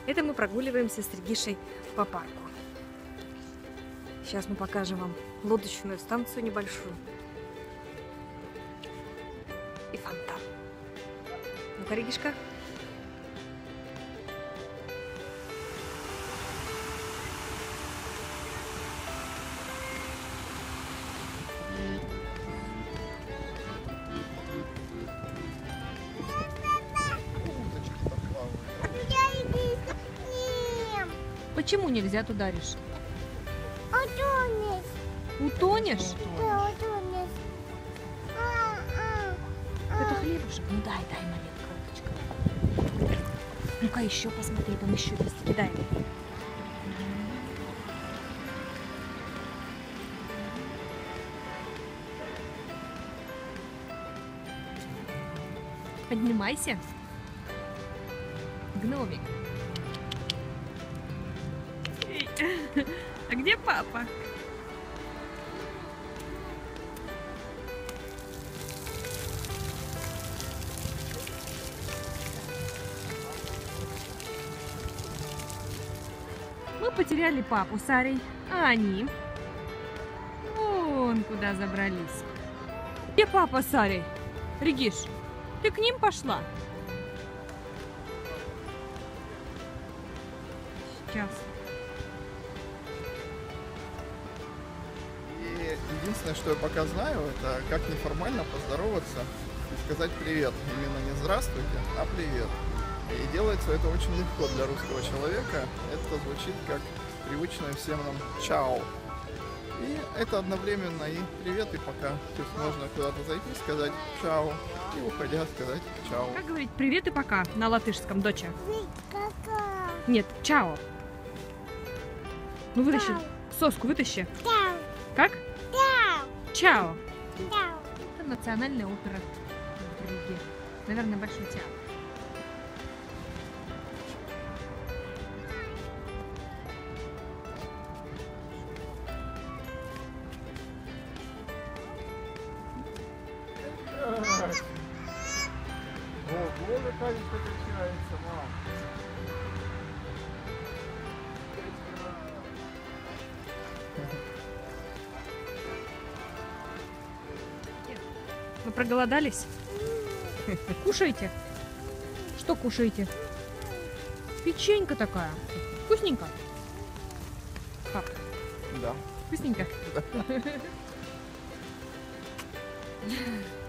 Это мы прогуливаемся с Регишей по парку. Сейчас мы покажем вам лодочную станцию небольшую. И фонтан. Ну-ка, Регишка. Почему нельзя туда решить? Утонешь. Утонешь? Да, утонешь. Это хлебушек? Ну дай маленькая уточка. Ну-ка еще посмотри, там еще есть. Кидай. Поднимайся. Гномик. А где папа? Мы потеряли папу с Арей, а они вон куда забрались. Где папа с Арей? Региш, ты к ним пошла? Сейчас. И единственное, что я пока знаю, это как неформально поздороваться и сказать привет. Именно не здравствуйте, а привет. И делается это очень легко для русского человека. Это звучит как привычное всем нам чао. И это одновременно и привет, и пока. То есть можно куда-то зайти, сказать чао, и уходя сказать чао. Как говорить привет и пока на латышском, доча? Кака. Нет, чао. Ну вытащи, Чао. соску вытащи. Дау. Как? Дау. Чао. Дау. Это национальная опера в Риге. Наверное, Большой театр. Ого, какая встречается, мам. Вы проголодались? Кушайте. Что кушаете? Печенька такая. Вкусненько? Пап, Да. вкусненько?